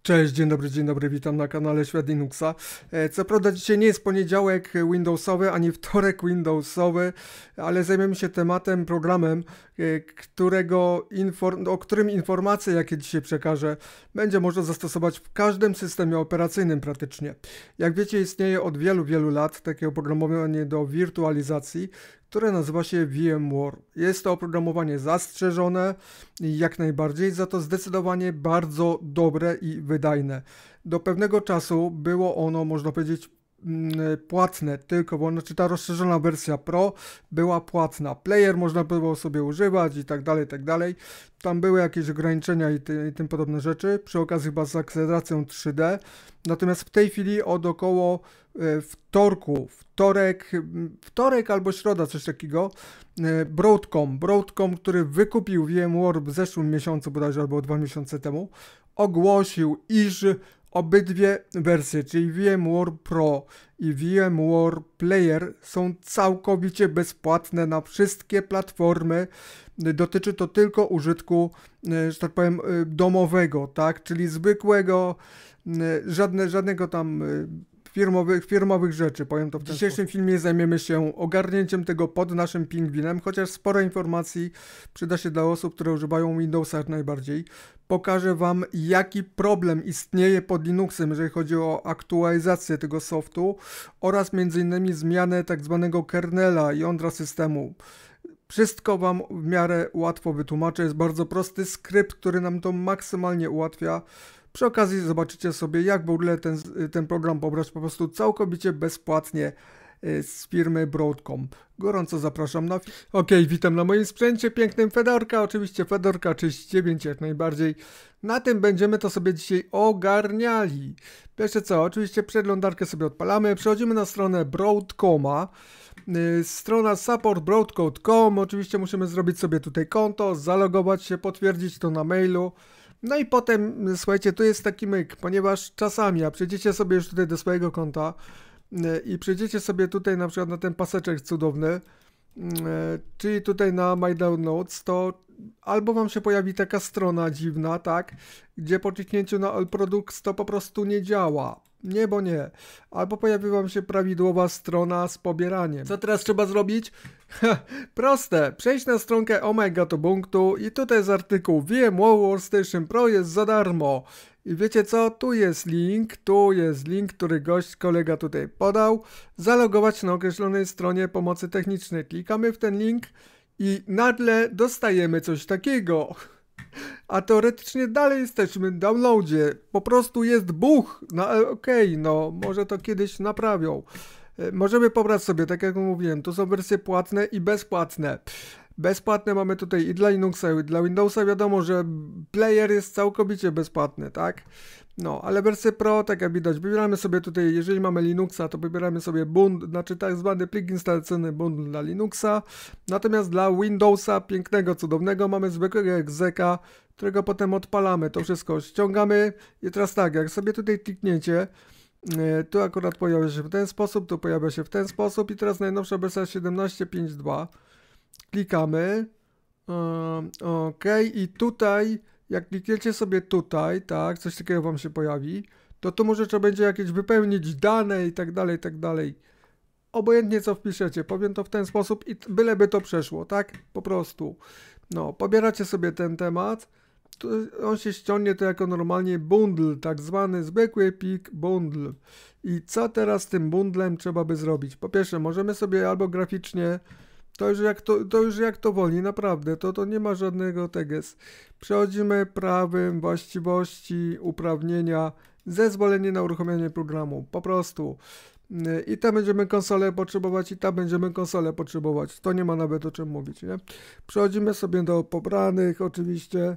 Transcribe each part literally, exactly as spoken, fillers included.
Cześć, dzień dobry, dzień dobry, witam na kanale Świat Linuxa. E, Co prawda dzisiaj nie jest poniedziałek Windowsowy, ani wtorek Windowsowy, ale zajmiemy się tematem, programem, e, którego infor- o którym informacje, jakie dzisiaj przekażę, będzie można zastosować w każdym systemie operacyjnym praktycznie. Jak wiecie, istnieje od wielu, wielu lat takie oprogramowanie do wirtualizacji, które nazywa się VMware. Jest to oprogramowanie zastrzeżone jak najbardziej, za to zdecydowanie bardzo dobre i wydajne. Do pewnego czasu było ono, można powiedzieć, płatne, tylko, bo znaczy ta rozszerzona wersja Pro była płatna. Player można było sobie używać i tak dalej, i tak dalej. Tam były jakieś ograniczenia i, ty, i tym podobne rzeczy, przy okazji chyba z akceleracją trzy D. Natomiast w tej chwili od około e, wtorku, wtorek, wtorek albo środa, coś takiego, e, Broadcom, Broadcom, który wykupił VMware w zeszłym miesiącu bodajże, albo dwa miesiące temu, ogłosił, iż obydwie wersje, czyli VMware Pro i VMware Player, są całkowicie bezpłatne na wszystkie platformy. Dotyczy to tylko użytku, że tak powiem, domowego, tak, czyli zwykłego, żadne, żadnego tam firmowych, firmowych rzeczy, powiem to w ten W dzisiejszym sposób. filmie zajmiemy się ogarnięciem tego pod naszym pingwinem, chociaż sporo informacji przyda się dla osób, które używają Windowsa jak najbardziej. Pokażę Wam, jaki problem istnieje pod Linuxem, jeżeli chodzi o aktualizację tego softu oraz między innymi zmianę tak zwanego kernela, jądra systemu. Wszystko Wam w miarę łatwo wytłumaczę, jest bardzo prosty skrypt, który nam to maksymalnie ułatwia. Przy okazji zobaczycie sobie, jak w ogóle ten, ten program pobrać po prostu całkowicie bezpłatnie z firmy Broadcom. Gorąco zapraszam na film. Ok, witam na moim sprzęcie pięknym Fedorka, oczywiście Fedorka trzydzieści dziewięć jak najbardziej. Na tym będziemy to sobie dzisiaj ogarniali. Pierwsze co, oczywiście przeglądarkę sobie odpalamy, przechodzimy na stronę Broadcoma. Strona support broadcom kropka com, oczywiście musimy zrobić sobie tutaj konto, zalogować się, potwierdzić to na mailu. No i potem, słuchajcie, tu jest taki myk, ponieważ czasami, a przejdziecie sobie już tutaj do swojego konta i przejdziecie sobie tutaj na przykład na ten paseczek cudowny, czyli tutaj na My Downloads, to albo Wam się pojawi taka strona dziwna, tak, gdzie po kliknięciu na All Products to po prostu nie działa. Nie, bo nie. Albo pojawi Wam się prawidłowa strona z pobieraniem. Co teraz trzeba zrobić? Proste. Przejść na stronkę Omega to Ubuntu i tutaj jest artykuł VMware Workstation Pro jest za darmo. I wiecie co? Tu jest link, tu jest link, który gość, kolega tutaj podał. Zalogować na określonej stronie pomocy technicznej. Klikamy w ten link i nagle dostajemy coś takiego. A teoretycznie dalej jesteśmy w downloadzie. Po prostu jest buch. No okej, okay, no może to kiedyś naprawią. Możemy pobrać sobie, tak jak mówiłem, tu są wersje płatne i bezpłatne. Bezpłatne mamy tutaj i dla Linuxa, i dla Windowsa. Wiadomo, że player jest całkowicie bezpłatny, tak? No, ale wersję Pro, tak jak widać, wybieramy sobie tutaj, jeżeli mamy Linuxa, to wybieramy sobie bundle, znaczy tak zwany plik instalacyjny bundle dla Linuxa. Natomiast dla Windowsa, pięknego, cudownego, mamy zwykłego egzeka, którego potem odpalamy. To wszystko ściągamy i teraz tak, jak sobie tutaj klikniecie, tu akurat pojawia się w ten sposób, tu pojawia się w ten sposób i teraz najnowsza wersja siedemnaście pięć dwa. Klikamy, um, ok, i tutaj, jak klikniecie sobie tutaj, tak, coś takiego Wam się pojawi, to tu może trzeba będzie jakieś wypełnić dane i tak dalej, i tak dalej. Obojętnie co wpiszecie, powiem to w ten sposób i byleby to przeszło, tak, po prostu. No, pobieracie sobie ten temat, tu on się ściągnie to jako normalnie bundle, tak zwany zwykły plik bundle. I co teraz z tym bundlem trzeba by zrobić? Po pierwsze, możemy sobie albo graficznie, to już jak to, to, już jak to woli, naprawdę, to, to nie ma żadnego teges. Przechodzimy prawem, właściwości, uprawnienia, zezwolenie na uruchomienie programu, po prostu. I tam będziemy konsolę potrzebować, i tam będziemy konsolę potrzebować. To nie ma nawet o czym mówić, nie? Przechodzimy sobie do pobranych, oczywiście.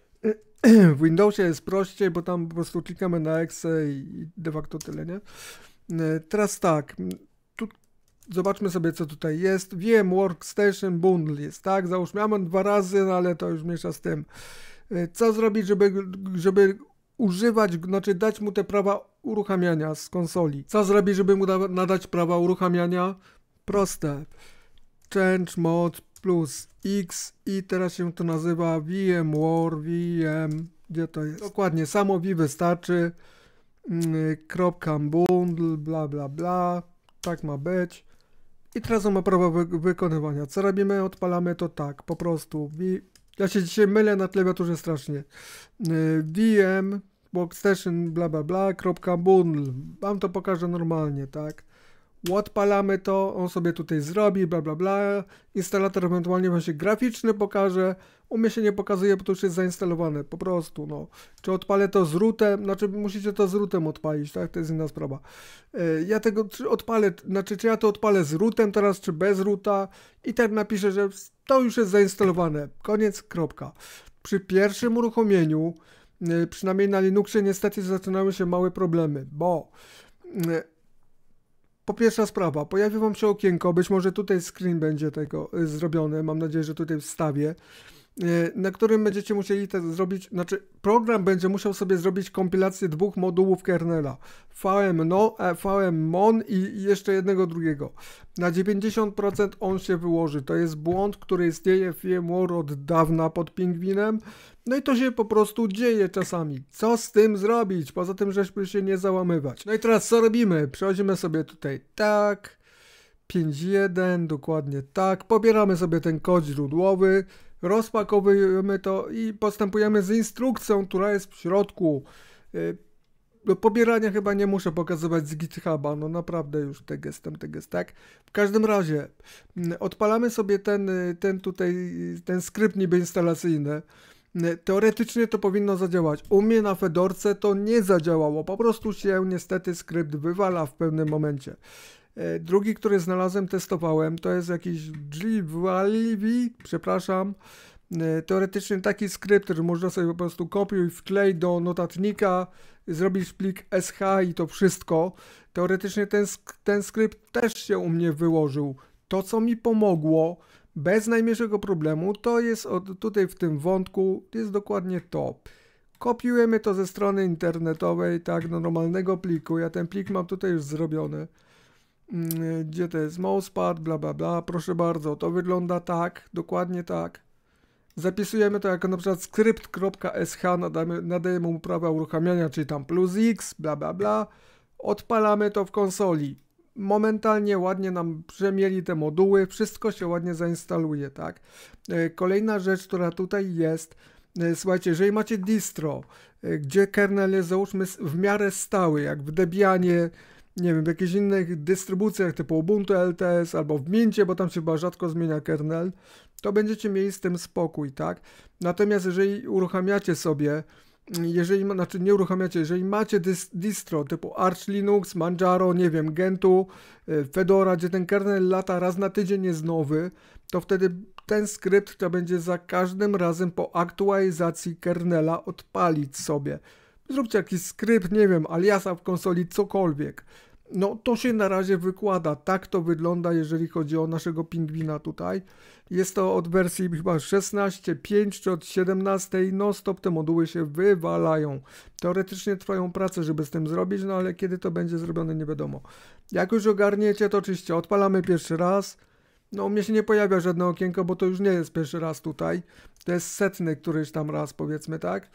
W Windowsie jest prościej, bo tam po prostu klikamy na exe i de facto tyle, nie? Teraz tak, tu zobaczmy sobie, co tutaj jest. VMware Workstation Bundle jest, tak? Załóżmy, ja mam dwa razy, no ale to już mniejsza z tym. Co zrobić, żeby, żeby używać, znaczy dać mu te prawa uruchamiania z konsoli? Co zrobić, żeby mu nadać prawa uruchamiania? Proste. Change mod plus X i teraz się to nazywa VMware V M Gdzie to jest? Dokładnie, samo V wystarczy. Kropka bundle, bla bla bla. Tak ma być. I teraz on ma prawo wy wykonywania. Co robimy? Odpalamy to tak, po prostu. V ja się dzisiaj mylę na klawiaturze strasznie. V M, workstation, bla bla bla, kropka bundle. Wam to pokażę normalnie, tak? Odpalamy to, on sobie tutaj zrobi, bla bla bla. Instalator ewentualnie wam się graficzny pokaże. U mnie się nie pokazuje, bo to już jest zainstalowane, po prostu, no. Czy odpalę to z rootem, znaczy musicie to z rootem odpalić, tak? To jest inna sprawa. Yy, ja tego czy odpalę, znaczy czy ja to odpalę z rootem teraz, czy bez roota i tak napiszę, że to już jest zainstalowane. Koniec, kropka. Przy pierwszym uruchomieniu, yy, przynajmniej na Linuxie niestety zaczynały się małe problemy, bo yy, po pierwsza sprawa, pojawi wam się okienko, być może tutaj screen będzie tego y, zrobiony, mam nadzieję, że tutaj wstawię, y, na którym będziecie musieli to zrobić, znaczy program będzie musiał sobie zrobić kompilację dwóch modułów kernela, V M no, e, V M mon i jeszcze jednego drugiego. Na dziewięćdziesiąt procent on się wyłoży, to jest błąd, który istnieje w VMware od dawna pod Pingwinem. No i to się po prostu dzieje czasami. Co z tym zrobić? Poza tym, żeby się nie załamywać. No i teraz co robimy? Przechodzimy sobie tutaj tak, pięć jeden, dokładnie tak. Pobieramy sobie ten kod źródłowy, rozpakowujemy to i postępujemy z instrukcją, która jest w środku. Do pobierania chyba nie muszę pokazywać z GitHuba, no naprawdę już tegestem, tegest, tak? W każdym razie odpalamy sobie ten, ten tutaj, ten skrypt niby instalacyjny. Teoretycznie to powinno zadziałać. U mnie na Fedorce to nie zadziałało. Po prostu się niestety skrypt wywala w pewnym momencie. Drugi, który znalazłem, testowałem, to jest jakiś Gvalivi, przepraszam. Teoretycznie taki skrypt, że można sobie po prostu kopiuj, wklej do notatnika, zrobisz plik S H i to wszystko. Teoretycznie ten, ten skrypt też się u mnie wyłożył. To, co mi pomogło, bez najmniejszego problemu, to jest od, tutaj w tym wątku, jest dokładnie to. Kopiujemy to ze strony internetowej, tak, do normalnego pliku. Ja ten plik mam tutaj już zrobiony. Gdzie to jest? Mousepad, bla bla bla. Proszę bardzo, to wygląda tak, dokładnie tak. Zapisujemy to jako na przykład skrypt.sh, nadajemy, nadajemy mu prawa uruchamiania, czyli tam plus X, bla bla bla. Odpalamy to w konsoli. Momentalnie ładnie nam przemieli te moduły, wszystko się ładnie zainstaluje, tak. Kolejna rzecz, która tutaj jest, słuchajcie, jeżeli macie distro, gdzie kernel jest załóżmy w miarę stały, jak w Debianie, nie wiem, w jakichś innych dystrybucjach typu Ubuntu L T S albo w Mincie, bo tam się chyba rzadko zmienia kernel, to będziecie mieli z tym spokój, tak. Natomiast jeżeli uruchamiacie sobie, jeżeli, znaczy nie uruchamiacie, jeżeli macie dys, distro typu Arch Linux, Manjaro, nie wiem, Gentu, Fedora, gdzie ten kernel lata raz na tydzień jest nowy, to wtedy ten skrypt trzeba będzie za każdym razem po aktualizacji kernela odpalić sobie. Zróbcie jakiś skrypt, nie wiem, aliasa w konsoli, cokolwiek. No to się na razie wykłada, tak to wygląda, jeżeli chodzi o naszego pingwina tutaj. Jest to od wersji chyba szesnaście pięć czy od siedemnastej, no stop, te moduły się wywalają. Teoretycznie trwają prace, żeby z tym zrobić, no ale kiedy to będzie zrobione nie wiadomo. Jak już ogarniecie, to oczywiście odpalamy pierwszy raz. No u mnie się nie pojawia żadne okienko, bo to już nie jest pierwszy raz tutaj. To jest setny któryś tam raz, powiedzmy, tak.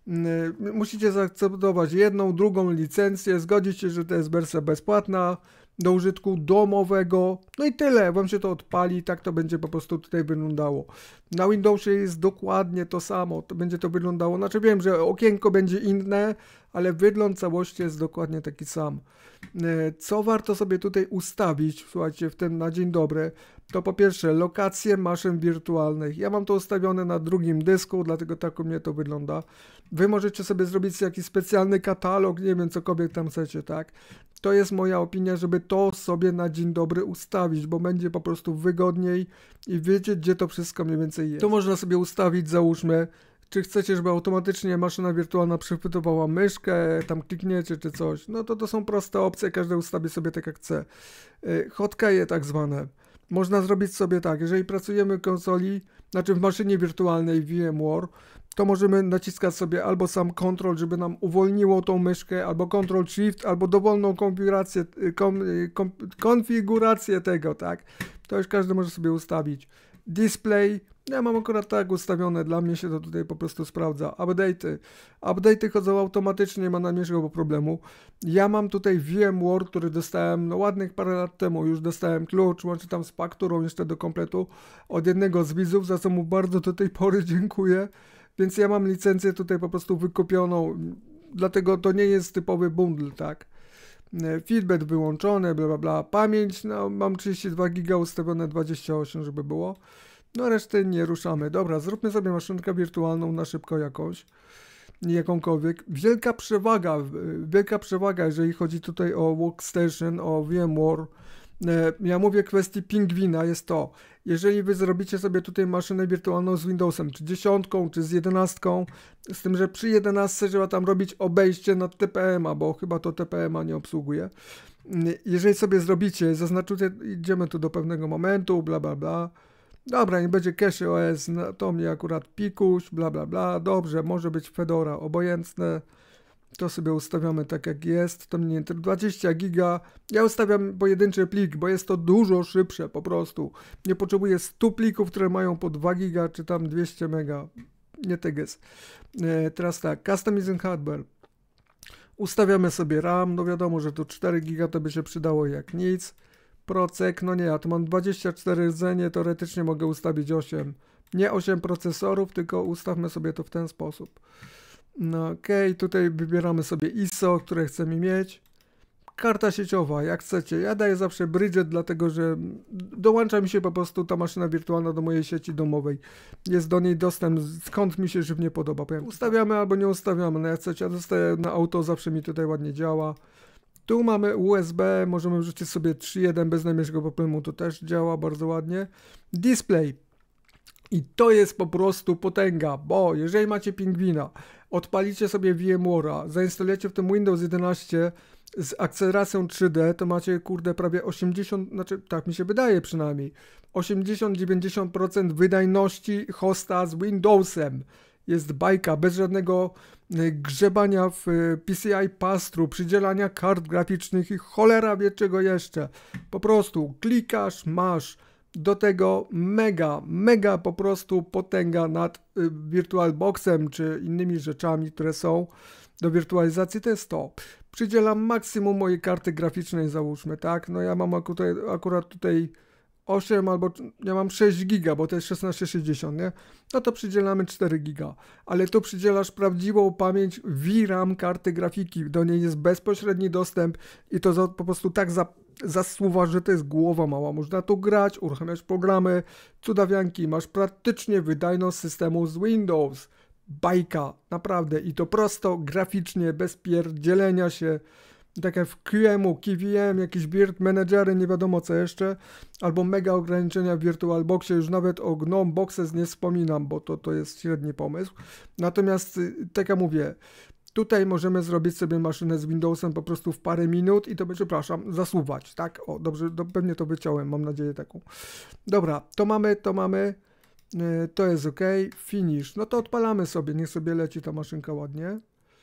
Musicie zaakceptować jedną, drugą licencję, zgodzić się, że to jest wersja bezpłatna do użytku domowego. No i tyle, wam się to odpali, tak to będzie po prostu tutaj wyglądało. Na Windowsie jest dokładnie to samo, to będzie to wyglądało. Znaczy wiem, że okienko będzie inne, ale wygląd całości jest dokładnie taki sam. Co warto sobie tutaj ustawić, słuchajcie, w ten na dzień dobry, to po pierwsze lokacje maszyn wirtualnych. Ja mam to ustawione na drugim dysku, dlatego tak u mnie to wygląda. Wy możecie sobie zrobić jakiś specjalny katalog, nie wiem, cokolwiek tam chcecie, tak? To jest moja opinia, żeby to sobie na dzień dobry ustawić, bo będzie po prostu wygodniej i wiecie, gdzie to wszystko mniej więcej jest. To można sobie ustawić, załóżmy, czy chcecie, żeby automatycznie maszyna wirtualna przechwytywała myszkę, tam klikniecie czy coś, no to to są proste opcje, każdy ustawi sobie tak jak chce. Hotkeje tak zwane. Można zrobić sobie tak, jeżeli pracujemy w konsoli, znaczy w maszynie wirtualnej VMware, to możemy naciskać sobie albo sam Ctrl, żeby nam uwolniło tą myszkę, albo Ctrl Shift, albo dowolną konfigurację, kom, kom, konfigurację tego, tak? To już każdy może sobie ustawić. Display, ja mam akurat tak ustawione, dla mnie się to tutaj po prostu sprawdza. Update'y, update'y chodzą automatycznie, nie ma najmniejszego problemu. Ja mam tutaj VMware, który dostałem no ładnych parę lat temu, już dostałem klucz, łącznie tam z fakturą jeszcze do kompletu od jednego z widzów, za co mu bardzo do tej pory dziękuję. Więc ja mam licencję tutaj po prostu wykupioną, dlatego to nie jest typowy bundle, tak. Feedback wyłączony, bla bla bla. Pamięć, no mam trzydzieści dwa giga, ustawione dwadzieścia osiem, żeby było. No resztę nie ruszamy. Dobra, zróbmy sobie maszynkę wirtualną na szybko jakąś. Jakąkolwiek. Wielka przewaga, wielka przewaga, jeżeli chodzi tutaj o Workstation, o VMware. Ja mówię kwestii pingwina, jest to, jeżeli wy zrobicie sobie tutaj maszynę wirtualną z Windowsem, czy dziesiątką, czy z jedenastką, z tym, że przy jedenastce trzeba tam robić obejście nad T P M a, bo chyba to T P M a nie obsługuje. Jeżeli sobie zrobicie, zaznaczycie, idziemy tu do pewnego momentu, bla bla bla. Dobra, nie będzie cache O S, no, to mnie akurat pikuś, bla bla bla, dobrze, może być Fedora, obojętne. To sobie ustawiamy tak jak jest, to mnie dwadzieścia giga, ja ustawiam pojedynczy plik, bo jest to dużo szybsze po prostu. Nie potrzebuję stu plików, które mają po dwa giga, czy tam dwieście mega, nie teges. E, teraz tak, customizing hardware. Ustawiamy sobie RAM, no wiadomo, że to cztery giga to by się przydało jak nic. Procek, no nie, ja tu mam dwadzieścia cztery rdzenie, teoretycznie mogę ustawić osiem. Nie osiem procesorów, tylko ustawmy sobie to w ten sposób. No okej, okay, tutaj wybieramy sobie I S O, które chcemy mieć. Karta sieciowa, jak chcecie. Ja daję zawsze Bridget, dlatego że dołącza mi się po prostu ta maszyna wirtualna do mojej sieci domowej. Jest do niej dostęp, skąd mi się żywnie podoba. Powiem, ustawiamy albo nie ustawiamy. No jak chcecie, ja dostaję na auto, zawsze mi tutaj ładnie działa. Tu mamy U S B, możemy wrzucić sobie trzy jeden bez najmniejszego problemu, to też działa bardzo ładnie. Display. I to jest po prostu potęga, bo jeżeli macie pingwina, odpalicie sobie VMware'a, zainstalujecie w tym Windows jedenaście z akceleracją trzy D, to macie kurde prawie osiemdziesiąt, znaczy tak mi się wydaje przynajmniej, osiemdziesiąt do dziewięćdziesięciu procent wydajności hosta z Windowsem. Jest bajka, bez żadnego grzebania w P C I pass-through, przydzielania kart graficznych i cholera wie czego jeszcze. Po prostu klikasz, masz. Do tego mega, mega po prostu potęga nad y, VirtualBoxem czy innymi rzeczami, które są do wirtualizacji, to jest to. Przydzielam maksimum mojej karty graficznej, załóżmy, tak? No ja mam akurat, akurat tutaj osiem albo ja mam sześć giga, bo to jest szesnaście sześćdziesiąt, nie? No to przydzielamy cztery giga, ale tu przydzielasz prawdziwą pamięć V RAM karty grafiki, do niej jest bezpośredni dostęp i to za, po prostu tak za, zasuwa, że to jest głowa mała. Można tu grać, uruchamiać programy, cudawianki, masz praktycznie wydajność systemu z Windows. Bajka, naprawdę i to prosto, graficznie, bez pierdzielenia się. Tak jak w Q M u, K V M, jakieś Virt Managery, nie wiadomo co jeszcze, albo mega ograniczenia w VirtualBoxie, już nawet o GNOME Boxes nie wspominam, bo to, to jest średni pomysł. Natomiast, tak jak mówię, tutaj możemy zrobić sobie maszynę z Windowsem po prostu w parę minut i to będzie, przepraszam, zasuwać, tak? O, dobrze, do, pewnie to wyciąłem, mam nadzieję taką. Dobra, to mamy, to mamy, yy, to jest ok, finish, no to odpalamy sobie, niech sobie leci ta maszynka ładnie.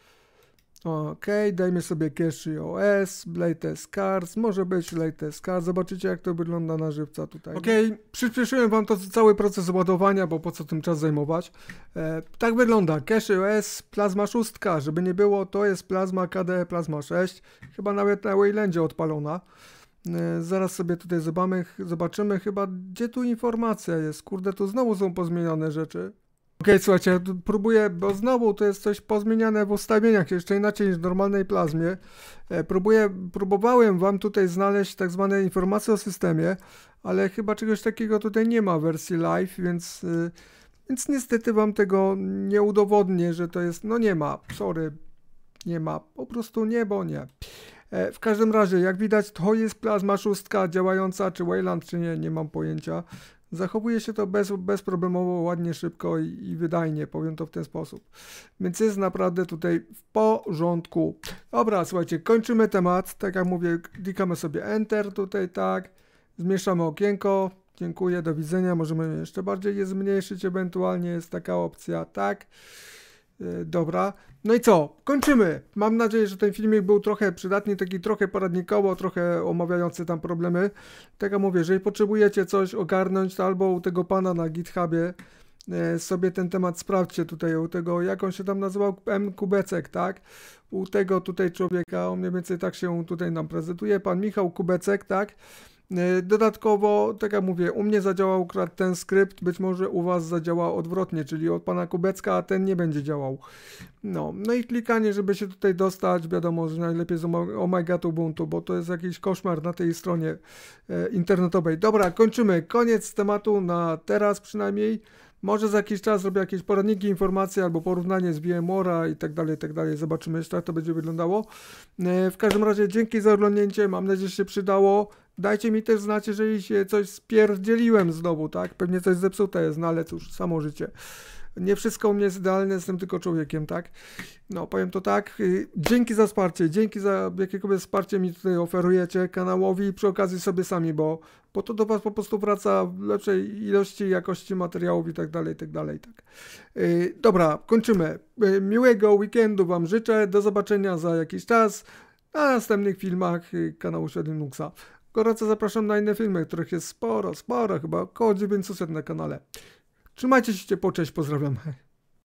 Ok, dajmy sobie cache O S, latest cards, może być latest cards, zobaczycie jak to wygląda na żywca tutaj. Ok, przyspieszyłem wam to cały proces ładowania, bo po co tym czas zajmować. E, tak wygląda, cache O S, Plasma sześć, żeby nie było, to jest Plasma K D E Plasma sześć, chyba nawet na Waylandzie odpalona. E, zaraz sobie tutaj zobaczymy, zobaczymy chyba, gdzie tu informacja jest, kurde, tu znowu są pozmienione rzeczy. Okej, okay, słuchajcie, próbuję, bo znowu to jest coś pozmieniane w ustawieniach, jeszcze inaczej niż w normalnej plazmie. E, próbuję, próbowałem wam tutaj znaleźć tak zwane informacje o systemie, ale chyba czegoś takiego tutaj nie ma w wersji live, więc, y, więc niestety wam tego nie udowodnię, że to jest, no nie ma, sorry, nie ma, po prostu nie, bo nie. E, w każdym razie, jak widać, to jest Plasma sześć działająca, czy Wayland, czy nie, nie mam pojęcia. Zachowuje się to bez, bezproblemowo, ładnie, szybko i, i wydajnie, powiem to w ten sposób. Więc jest naprawdę tutaj w porządku. Dobra, słuchajcie, kończymy temat. Tak jak mówię, klikamy sobie Enter tutaj, tak. Zmniejszamy okienko. Dziękuję, do widzenia. Możemy jeszcze bardziej je zmniejszyć, ewentualnie jest taka opcja, tak. Yy, dobra. No i co? Kończymy. Mam nadzieję, że ten filmik był trochę przydatny, taki trochę poradnikowo, trochę omawiający tam problemy. Tak jak mówię, jeżeli potrzebujecie coś ogarnąć, to albo u tego pana na GitHubie e, sobie ten temat sprawdźcie tutaj, u tego, jak on się tam nazywał, M. Kubecek, tak? U tego tutaj człowieka, on mniej więcej tak się tutaj nam prezentuje, pan Michał Kubecek, tak? Dodatkowo, tak jak mówię, u mnie zadziałał akurat ten skrypt, być może u was zadziała odwrotnie, czyli od pana Kubecka, a ten nie będzie działał. No, no i klikanie, żeby się tutaj dostać, wiadomo, że najlepiej z Omega Ubuntu, bo to jest jakiś koszmar na tej stronie e, internetowej. Dobra, kończymy. Koniec tematu na teraz przynajmniej. Może za jakiś czas zrobię jakieś poradniki, informacje albo porównanie z VMware'a i tak dalej, i tak dalej. Zobaczymy jeszcze, jak to będzie wyglądało. E, w każdym razie dzięki za oglądnięcie, mam nadzieję, że się przydało. Dajcie mi też znać, jeżeli się coś spierdzieliłem znowu, tak? Pewnie coś zepsute jest, no ale cóż, samo życie. Nie wszystko u mnie jest idealne, jestem tylko człowiekiem, tak? No, powiem to tak. Dzięki za wsparcie, dzięki za jakiekolwiek wsparcie mi tutaj oferujecie kanałowi i przy okazji sobie sami, bo, bo to do was po prostu wraca w lepszej ilości, jakości materiałów i tak dalej, i tak dalej, tak. Yy, dobra, kończymy. Yy, miłego weekendu wam życzę, do zobaczenia za jakiś czas na następnych filmach yy, kanału Świat Linuxa. Gorąco zapraszam na inne filmy, których jest sporo, sporo, chyba około dziewięćset na kanale. Trzymajcie się ciepło, cześć, pozdrawiam.